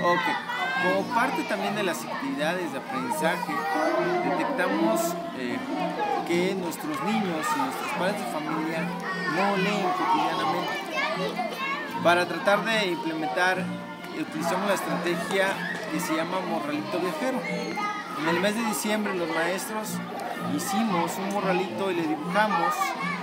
Ok, como parte también de las actividades de aprendizaje, detectamos que nuestros niños y nuestros padres de familia no leen cotidianamente. Para tratar de implementar, utilizamos la estrategia que se llama morralito viajero. En el mes de diciembre los maestros hicimos un morralito y le dibujamos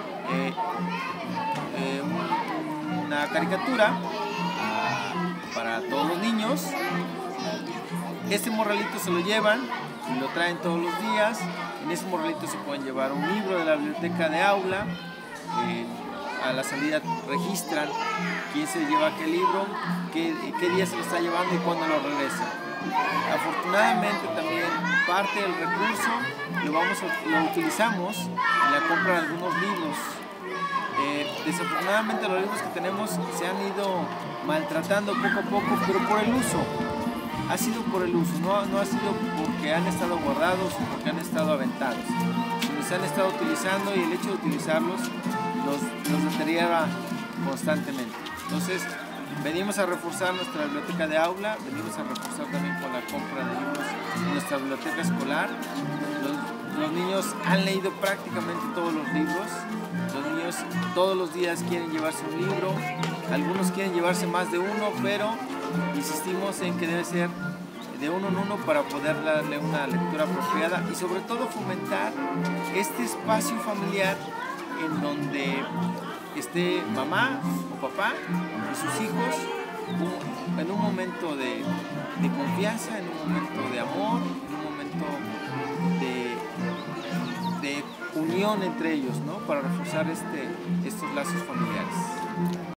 una caricatura para todos los niños. Este morralito se lo llevan y lo traen todos los días. En ese morralito se pueden llevar un libro de la biblioteca de aula. A la salida registran quién se lleva qué libro, qué día se lo está llevando y cuándo lo regresa. Afortunadamente también parte del recurso lo utilizamos en la compra de algunos libros. Desafortunadamente los libros que tenemos se han ido maltratando poco a poco, pero por el uso. Ha sido por el uso, no ha sido porque han estado guardados o porque han estado aventados, sino se han estado utilizando y el hecho de utilizarlos los deteriora constantemente. Entonces, venimos a reforzar nuestra biblioteca de aula, venimos a reforzar también con la compra de libros en nuestra biblioteca escolar. Los niños han leído prácticamente todos los libros. Los niños todos los días quieren llevarse un libro, algunos quieren llevarse más de uno, pero insistimos en que debe ser de uno en uno para poder darle una lectura apropiada y sobre todo fomentar este espacio familiar en donde esté mamá o papá y sus hijos en un momento de confianza, en un momento de amor, en un momento de unión entre ellos, ¿no? Para reforzar estos lazos familiares.